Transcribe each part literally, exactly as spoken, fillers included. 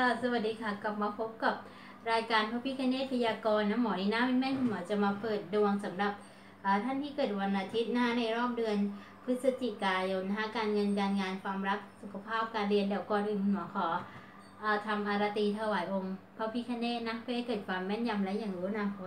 สวัสดีค่ะกลับมาพบกับรายการพระพิฆเนศพยากรณ์นะหมอนีน่าเป็นแม่คุณหมอจะมาเปิดดวงสำหรับท่านที่เกิดวันอาทิตย์นะในรอบเดือนพฤศจิกายนนะคะการเงินการงานความรักสุขภาพการเรียนเดี๋ยวก่อนอื่นหมอขอทำอารตีถวายองค์พระพิฆเนศนะเพื่อให้เกิดความแม่นยำและอย่างรู้อนาคต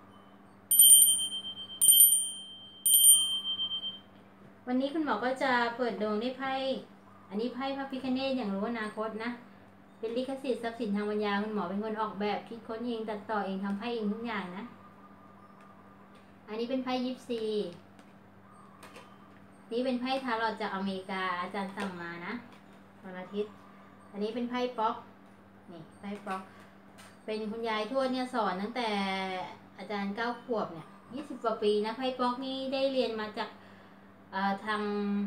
วันนี้คุณหมอก็จะเปิดดวงด้วยไพ่อันนี้ไพ่พระพิฆเนศอย่างรู้อนาคตนะเป็นลิขสิทธิ์ทรัพย์สินทางปัญญาคุณหมอเป็นคนออกแบบคิดค้นเองตัดต่อเองทำไพ่เองทุกอย่างนะอันนี้เป็นไพ่ยิปซีนี่เป็นไพ่ทาโร่จากอเมริกาอาจารย์สั่งมานะวันอาทิตย์อันนี้เป็นไพ่ป๊อกนี่ไพ่ป๊อกเป็นคุณยายทวดเนี่ยสอนตั้งแต่อาจารย์เก้าขวบเนี่ยยี่สิบกว่าปีนะไพ่ป๊อกนี่ได้เรียนมาจากทาง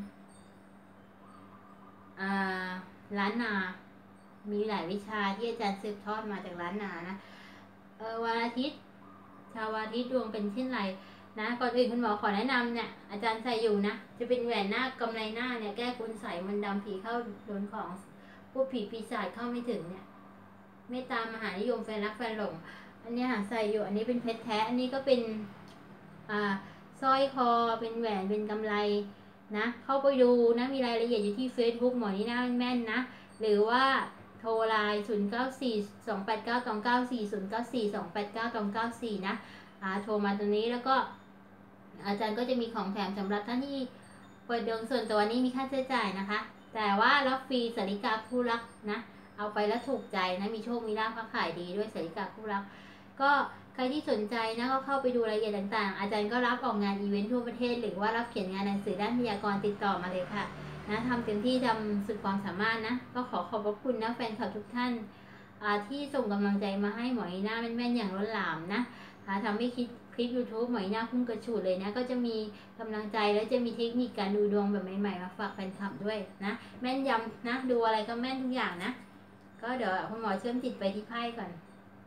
ล้านนามีหลายวิชาที่อาจารย์สืบทอดมาจากล้านนานะเออวันอาทิตย์ชาววันอาทิตย์ดวงเป็นเช่นไรนะก่อนอื่นคุณหมอขอแนะนำเนี่ยอาจารย์ใส่อยู่นะจะเป็นแหวนหน้ากำไรหน้าเนี่ยแก้คุณใส่มันดำผีเข้าโดนของผู้ผีปีศาจเข้าไม่ถึงเนี่ยเมตตามหานิยมแฟนรักแฟนหลงอันนี้หาใส่อยู่อันนี้เป็นเพชรแท้อันนี้ก็เป็นอ่าสร้อยคอเป็นแหวนเป็นกำไรนะเข้าไปดูนะมีรายละเอียดอยู่ที่ Facebook หมอนี่น่าแม่นนะหรือว่าโทรไลน์ศูนย์ เก้า สี่ สอง แปด เก้า สอง เก้า สี่ ศูนย์ เก้า สี่ สอง แปด เก้า สอง เก้า สี่นะอ่าโทรมาตรงนี้แล้วก็อาจารย์ก็จะมีของแถมสำหรับท่านที่เปิดดวงส่วนตัวนี้มีค่าใช้จ่ายนะคะแต่ว่ารับฟรีสาริกาคู่รักนะเอาไปแล้วถูกใจนะมีโชคมีลาภค้าขายดีด้วยสาริกาคู่รักก็ใครที่สนใจนะก็เข้าไปดูรายละเอียดต่างๆอาจารย์ก็รับออกงานอีเวนต์ทั่วประเทศหรือว่ารับเขียนงานหนังสือด้านพยากรณ์ติดต่อมาเลยค่ะนะทำเต็มที่ทำสุดความสามารถนะก็ขอขอบพระคุณนะแฟนคลับทุกท่านที่ส่งกำลังใจมาให้หมออีน่าแม่นๆอย่างล้นหลามนะทำให้คิดคลิป ยูทูบ หมออีน่าพุ่งกระฉูดเลยนะก็จะมีกำลังใจและจะมีเทคนิคการดูดวงแบบใหม่ๆมาฝากแฟนคลับด้วยนะแม่นยำนะดูอะไรก็แม่นทุกอย่างนะก็เดี๋ยวคุณหมอเชื่อมจิตไปที่ไพ่ก่อน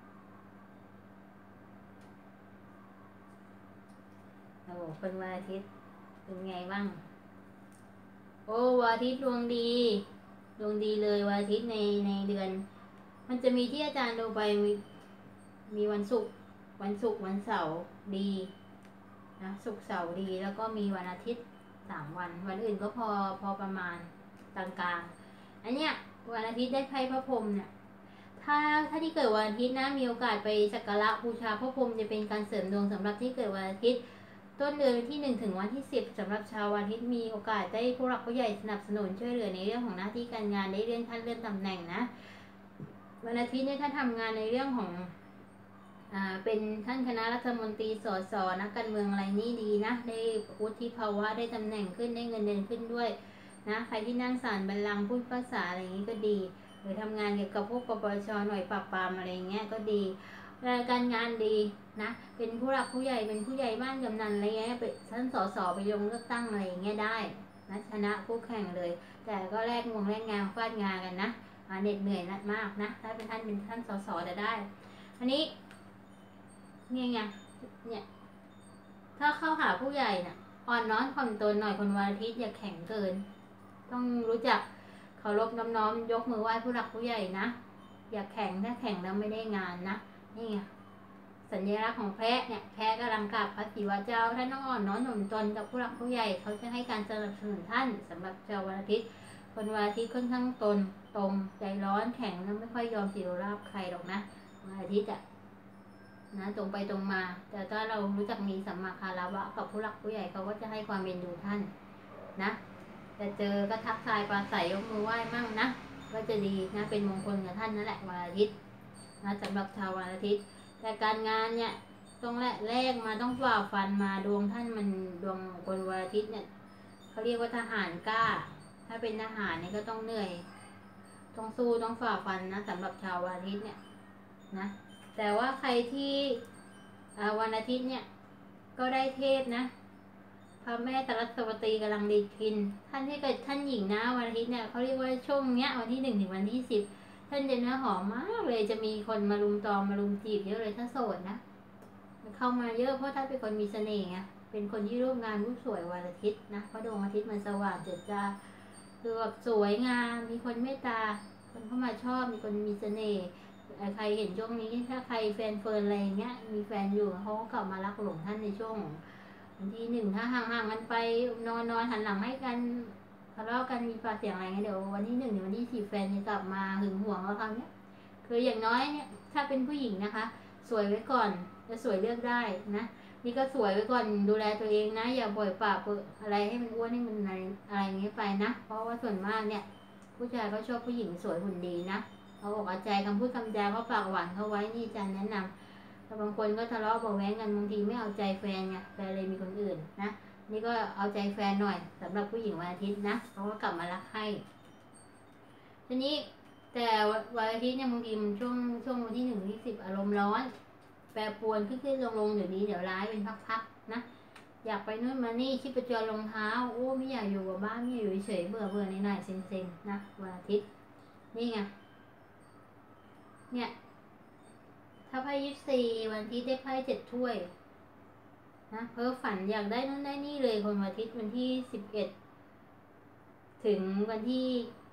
โอ้คนวันอาทิตย์เป็นไงบ้างโอ้วันอาทิตย์ดวงดีดวงดีเลยวันอาทิตย์ในในเดือนมันจะมีที่อาจารย์ดูไปมีมีวันศุกร์วันศุกร์วันเสาร์ดีนะศุกร์เสาร์ดีแล้วก็มีวันอาทิตย์สามวันวันอื่นก็พอพอประมาณกลางๆอันเนี้ยวันอาทิตย์ได้ไพ่พระพรหมเนี่ยถ้าถ้าที่เกิดวันอาทิตย์นะมีโอกาสไปสักการะบูชาพระพรหมจะเป็นการเสริมดวงสำหรับที่เกิดวันอาทิตย์ต้นเดือนที่หนึ่งถึงวันที่สิบสำหรับชาววันอาทิตย์มีโอกาสได้ผู้หลักผู้ใหญ่สนับสนุนช่วยเหลือในเรื่องของหน้าที่การงานได้เลื่อนขั้นเลื่อนตำแหน่งนะวันอาทิตย์เนี่ยถ้าทำงานในเรื่องของอ่าเป็นท่านคณะรัฐมนตรีสสนักการเมืองอะไรนี่ดีนะได้วุฒิภาวะได้ตำแหน่งขึ้นได้เงินเดือนขึ้นด้วยนะใครที่นั่งศาลบัลลังก์พูดภาษาอะไรอย่างนี้ก็ดีหรือทำงานเกี่ยวกับพวกปปชหน่วยปราบปรามอะไรเงี้ยก็ดีการงานดีนะเป็นผู้หลักผู้ใหญ่เป็นผู้ใหญ่บ้านกำนันอะไรเงี้ยไปท่านสสไปลงเลือกตั้งอะไรอย่างเงี้ยได้นะชนะคู่แข่งเลยแต่ก็แลกงวงแลกงานฟาดงานกันนะเหน็ดเหนื่อยมากนะถ้าเป็นท่านเป็นท่านสสจะได้อันนี้เนี่ยไงเนี่ยถ้าเข้าหาผู้ใหญ่น่ะอ่อนน้อมถ่อมตนหน่อยคนวันอาทิตย์อย่าแข็งเกินต้องรู้จักเคารพน้อมๆยกมือไหว้ผู้หลักผู้ใหญ่นะอย่าแข็งถ้าแข็งแล้วไม่ได้งานนะนี่ไงสัญลักษณ์ของแพะเนี่ยแพะกำลังกราบพระศิวะเจ้าท่านต้องอ่อนน้อมถ่อมตนกับผู้หลักผู้ใหญ่เขาจะให้การสนับสนุนท่านสำหรับชาววันอาทิตย์คนวันอาทิตย์ค่อนข้างตนตรงใจร้อนแข็งแล้วไม่ค่อยยอมสิโรราบใครหรอกนะวันอาทิตย์อะนะตรงไปตรงมาแต่ถ้าเรารู้จักมีสัมมาคารวะกับผู้หลักผู้ใหญ่เขาก็จะให้ความเอ็นดูท่านนะจะเจอก็ทักทายปราศัยยกมือไหว้มั่งนะก็จะดีนะเป็นมงคลกับท่านนั่นแหละวันอาทิตย์นะสำหรับชาววันอาทิตย์แต่การงานเนี่ยต้องแรกแรกมาต้องฝ่าฟันมาดวงท่านมันดวงคนวันอาทิตย์เนี่ยเขาเรียกว่าทหารกล้าถ้าเป็นทหารเนี่ยก็ต้องเหนื่อยต้องสู้ต้องฝ่าฟันนะสำหรับชาววันอาทิตย์เนี่ยนะแต่ว่าใครที่วันอาทิตย์เนี่ยก็ได้เทพนะพระแม่ตรัสวตีกำลังดีทินท่านที่เกิดท่านหญิงนะวันอาทิตย์เนี่ยเขาเรียกว่าช่วงเนี้ยวันที่หนึ่งถึงวันที่สิบท่านจะเนื้อหอมมากเลยจะมีคนมารุมตอมมารุมจีบเยอะเลยถ้าโสดนะเข้ามาเยอะเพราะท่านเป็นคนมีเสน่ห์ไงเป็นคนที่รูปงานรูปสวยวันอาทิตย์นะเพราะดวงอาทิตย์มันสว่างเจิดจ้าคือแบบสวยงามมีคนเมตตาคนเข้ามาชอบมีคนมีเสน่ห์ใครเห็นช่วงนี้ถ้าใครแฟนเฟิร์นอะไรเงี้ยมีแฟนอยู่เขาก็กลับมารักหลงท่านในช่วงวันที่หนึ่งถ้าห่างๆกันไปนอนนอนหันหลังให้กันทะเลาะกันมีปากเสียงอะไรเงี้ยเดี๋ยววันที่หนึ่งเดี๋ยววันที่สี่แฟนจะกลับมาหึงหวงเราคราวนี้คืออย่างน้อยเนี่ยถ้าเป็นผู้หญิงนะคะสวยไว้ก่อนจะสวยเลือกได้นะนี่ก็สวยไว้ก่อนดูแลตัวเองนะอย่าปล่อยปากอะไรให้มันอ้วนให้มันอะไรอะไรอย่างเงี้ยไปนะเพราะว่าส่วนมากเนี่ยผู้ชายเขาชอบผู้หญิงสวยหุ่นดีนะเขาบอกเอาใจคำพูดคำจาเขาปากหวานเขาไว้นี่อาจารย์แนะนำแต่บางคนก็ทะเลาะเบาะแว้งกันบางทีไม่เอาใจแฟนไงแฟนเลยมีคนอื่นนะนี่ก็เอาใจแฟนหน่อยสำหรับผู้หญิงวันอาทิตย์นะเขาก็กลับมารักให้ทีนี้แต่วันอาทิตย์เนี่ยบางทีมันช่วงช่วงวันที่หนึ่งที่สิบอารมณ์ร้อนแปรปรวนขึ้นขึ้นลงลงเดี๋ยวนี้เดี๋ยวร้ายเป็นพักๆนะอยากไปนู่นมานี่ชีพจรรองเท้าโอ้ไม่อยากอยู่กับบ้านไม่อยากอยู่เฉยเบื่อเบื่อในหน่ายเซ็งๆนะวันอาทิตย์นี่ไงเนี่ยถ้าไพ่ยิปซีวันอาทิตย์ได้ไพ่เจ็ดถ้วยนะเพ้อฝันอยากได้นู่นได้นี่เลยคนวันอาทิตย์วันที่สิบเอ็ดถึงวันที่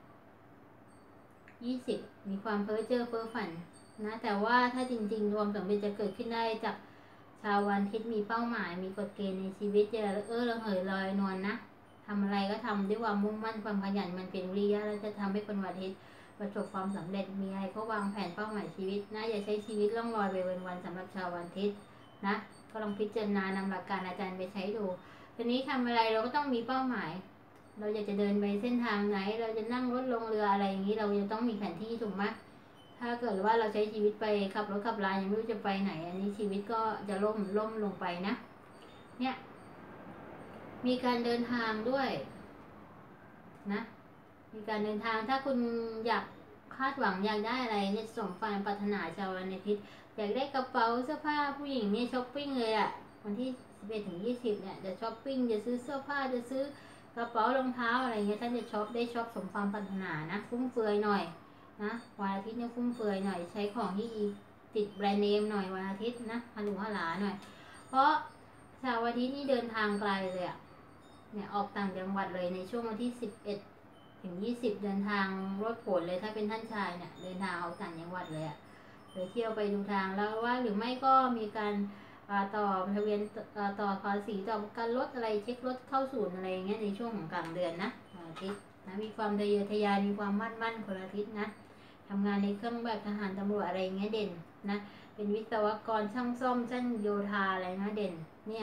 ยี่สิบมีความเพ้อเจ้อเพ้อฝันนะแต่ว่าถ้าจริงๆความสำเร็จจะเกิดขึ้นได้จากชาววันอาทิตย์มีเป้าหมายมีกฎเกณฑ์ในชีวิตจะเออระเหยลอยนวลนะทำอะไรก็ทำด้วยความมุ่งมั่นความขยันมันเป็นวิริยะแล้วจะทำให้คนวันอาทิตย์ประสบความสำเร็จมีอะไรก็วางแผนเป้าหมายชีวิตนะอย่าใช้ชีวิตล่องลอยไปวันๆสำหรับชาววันอาทิตย์นะก็ลองพิจารณานำหลักการอาจารย์ไปใช้ดูทีนี้ทำอะไรเราก็ต้องมีเป้าหมายเราอยากจะเดินไปเส้นทางไหนเราจะนั่งรถลงเรืออะไรอย่างนี้เราจะต้องมีแผนที่ถูกไหมถ้าเกิดว่าเราใช้ชีวิตไปขับรถขับลายังไม่รู้จะไปไหนอันนี้ชีวิตก็จะล่มล่มลงไปนะเนี่ยมีการเดินทางด้วยนะมีการเดินทางถ้าคุณอยากคาดหวังอยากได้อะไรเนี่ยสมความปรารถนาชาววันอาทิตย์อยากได้กระเป๋าเสื้อผ้าผู้หญิงเนี่ยช้อปปิ้งเลยอะวันที่สิบเอ็ดถึงยี่สิบเนี่ยจะช้อปปิ้งจะซื้อเสื้อผ้าจะซื้อกระเป๋ารองเท้าอะไรเงี้ยท่านจะช็อปได้ช็อปสมความปรารถนานะฟุ่มเฟือยหน่อยนะวันอาทิตย์เนี่ยฟุ่มเฟือยหน่อยใช้ของที่ติดแบรนด์เนมหน่อยวันอาทิตย์นะฮัลโหลฮัลหลาหน่อยเพราะชาวอาทิตย์นี่เดินทางไกลเลยอะเนี่ยออกต่างจังหวัดเลยในช่วงวันที่สิบเอ็ดถึงยี่สิบเดินทางรถขนเลยถ้าเป็นท่านชายเนี่ยเดินทางออกต่างจังหวัดเลยอะไปเที่ยวไปดูทางแล้วว่าหรือไม่ก็มีการต่อทะเบียนต่อภาษีต่อการลดอะไรเช็ครถเข้าศูนย์อะไรเงี้ยในช่วงของกลางเดือนนะอาทิตย์นะมีความทะเยอทะยานมีความมั่นมั่นคนอาทิตย์นะทำงานในเครื่องแบบทหารตำรวจอะไรเงี้ยเด่นนะเป็นวิศวกรช่างซ่อมช่างโยธาอะไรนะเด่นเนี่ย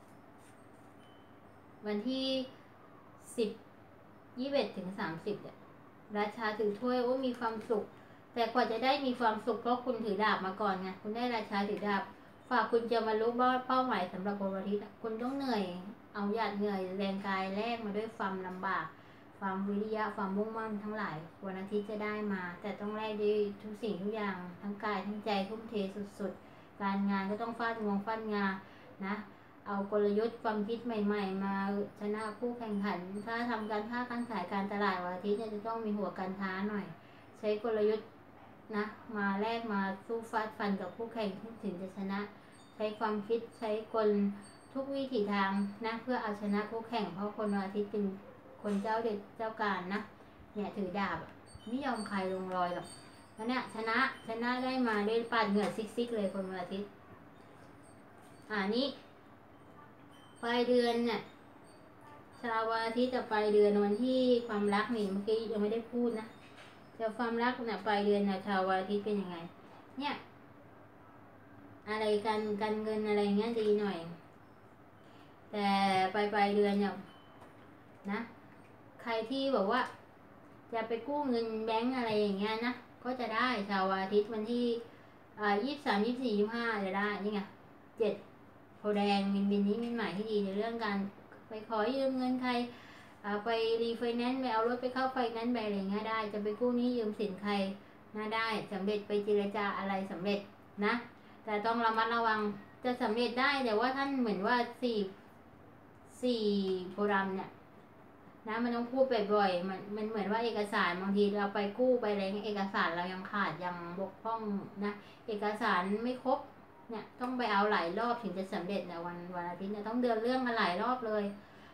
วันที่สิบยี่สิบเอ็ดถึงสามสิบเนี่ยราชาถือถ้วยโอ้มีความสุขแต่กว่าจะได้มีความสุขเพราะคุณถือดาบมาก่อนไงคุณได้ราชาถือดาบฝากคุณจะมารู้ว่าเป้าหมายสำหรับวันอาทิตย์คุณต้องเหนื่อยเอาหยาดเหนื่อยแรงกายแลกมาด้วยความลำบากความวิริยะความมุ่งมั่นทั้งหลายวันอาทิตย์จะได้มาแต่ต้องแลกด้วยทุกสิ่งทุกอย่างทั้งกายทั้งใจทุ่มเทสุดๆการงานก็ต้องฟาดงวงฟาดงานะเอากลยุทธ์ความคิดใหม่ๆมาชนะคู่แข่งขันถ้าทำการค้าการขายการตลาดวันอาทิตย์เนี่ยจะต้องมีหัวการค้าหน่อยใช้กลยุทธ์นะมาแลกมาสู้ฟาดฟันกับคู่แข่งถึงจะชนะใช้ความคิดใช้กลทุกวิถีทางนะเพื่อเอาชนะคู่แข่งเพราะคนวันอาทิตย์เป็นคนเจ้าเด็ดเจ้าการนะเนี่ยถือดาบไม่ยอมใครลงรอยหรอกแล้วเนี่ยชนะชนะได้มาด้วยปาดเหงื่อซิกๆเลยคนวันอาทิตย์อ่านี้ปลายเดือนเนี่ยชาววันอาทิตย์จะปลายเดือนวันที่ความรักนี่เมื่อกี้ยังไม่ได้พูดนะแต่ความรักเนี่ยปลายเดือนเนี่ยชาววันอาทิตย์เป็นยังไงเนี่ยอะไรการการเงินอะไรเงี้ยดีหน่อยแต่ปลายปลายเดือนเนี่ยนะใครที่บอกว่าจะไปกู้เงินแบงก์อะไรอย่างเงี้ยนะก็จะได้ชาวอาทิตย์วันที่อ่ายี่สิบสามยี่สิบสี่ยี่สิบห้าจะได้นี่ไงเจ็ดโพแดงมินบินนี้มินหมายที่ดีในเรื่องการไปขอยืมเงินใครไปรีไฟแนนซ์ไปเอารถไปเข้าไฟแนนซ์ไปอะไรเงี้ยได้จะไปกู้นี้ยืมสินใครน่าได้สำเร็จไปเจรจาอะไรสำเร็จนะแต่ต้องระมัดระวังจะสำเร็จได้แต่ว่าท่านเหมือนว่าสี่สี่โพธิ์ดำเนี่ยนะมันต้องพูดบ่อยๆมันมันเหมือนว่าเอกสารบางทีเราไปกู้ไปอะไรเอกสารเรายังขาดยังบกพร่องนะเอกสารไม่ครบเนี่ยต้องไปเอาหลายรอบถึงจะสำเร็จนะวันวันอาทิตย์เนี่ยต้องเดินเรื่องกันหลายรอบเลย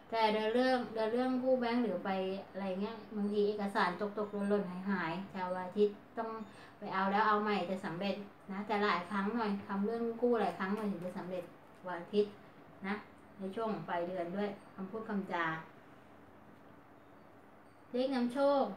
แต่เดินเรื่องเดินเรื่องกู้แบงค์หรือไปอะไรเงี้ยบางทีเอกสารตกตกหล่นหล่นหายหายชาวอาทิตย์ต้องไปเอาแล้วเอาใหม่จะสำเร็จนะแต่หลายครั้งหน่อยทำเรื่องกู้หลายครั้งหน่อยถึงจะสำเร็จวันอาทิตย์นะในช่วงปลายเดือนด้วยคำพูดคำจาเลขนำโชค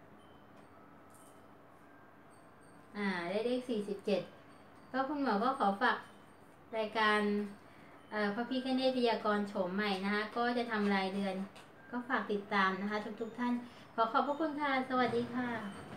อ่าได้เลขสี่สิบเจ็ดก็คุณหมอก็ขอฝากรายการพระพิฆเนศพยากรณ์โฉมใหม่นะคะก็จะทำรายเดือนก็ฝากติดตามนะคะทุกๆท่านขอขอบพระคุณค่ะสวัสดีค่ะ